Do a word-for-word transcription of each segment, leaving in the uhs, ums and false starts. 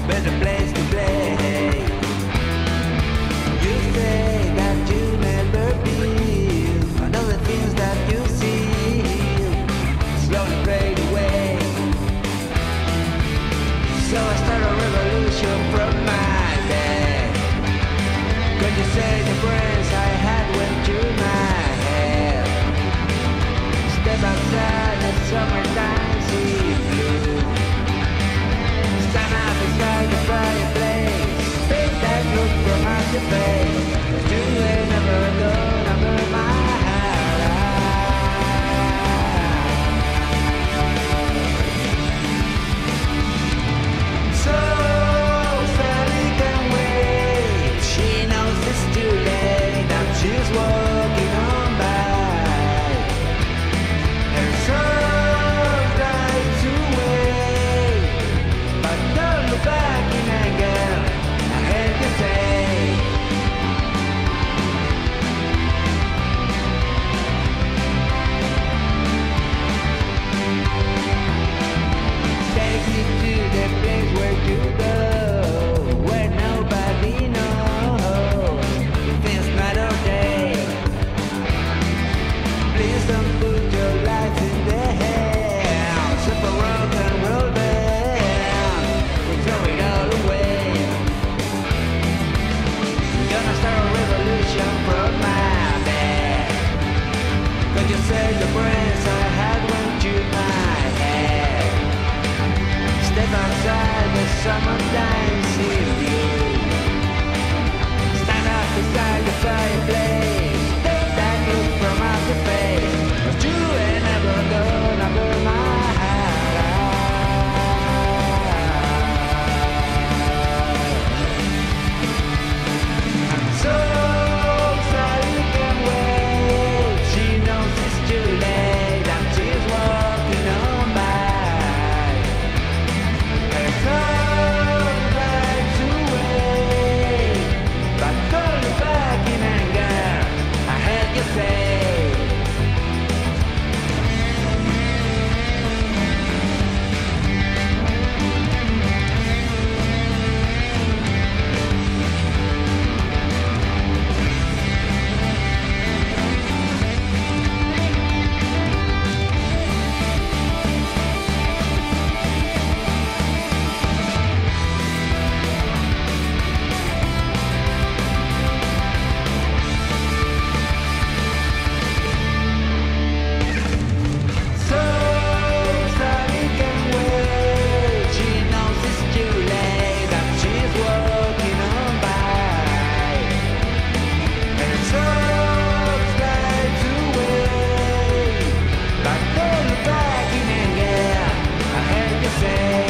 better place to play. You say that you never feel, and all the things that you see slowly fade away. So I start a revolution from my bed. Could you say the brains I had went through my head? Step outside the summertime, see blue. Stand up beside the fireplace, take that look from out your face. You ain't never gonna burn my heart out. So Sally can wait. She knows it's too late, and she's walking on by. And so tries to wait, but don't look back in anger. I heard you say, take me to the place where you go, where nobody knows if it's night or day. Please don't put your life in the hands of a rock and roll band. We throw it all away. Gonna start a revolution from my bed. Could you say the brains I had went to my head? Step outside the summertime, see blue. Stand up beside the fireplace, take that look from out your face. But you ain't never gonna burn my heart out. So Sally can wait. She knows it's too late, and she's walking on by. And so tries to wait, but don't look back in anger. I heard you say. So Sally can wait. She knows it's too late, and she's walking on by. And so tries to wait, but don't look back in anger. I heard you say.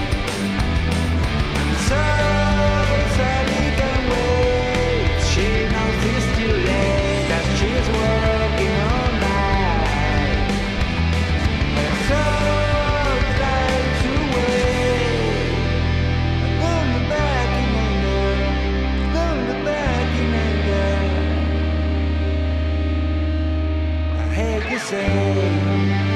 So Sally can wait. She knows it's too late, and she's walking on by. And so tries to wait. Don't look back in anger. Don't look back in anger. I heard you say.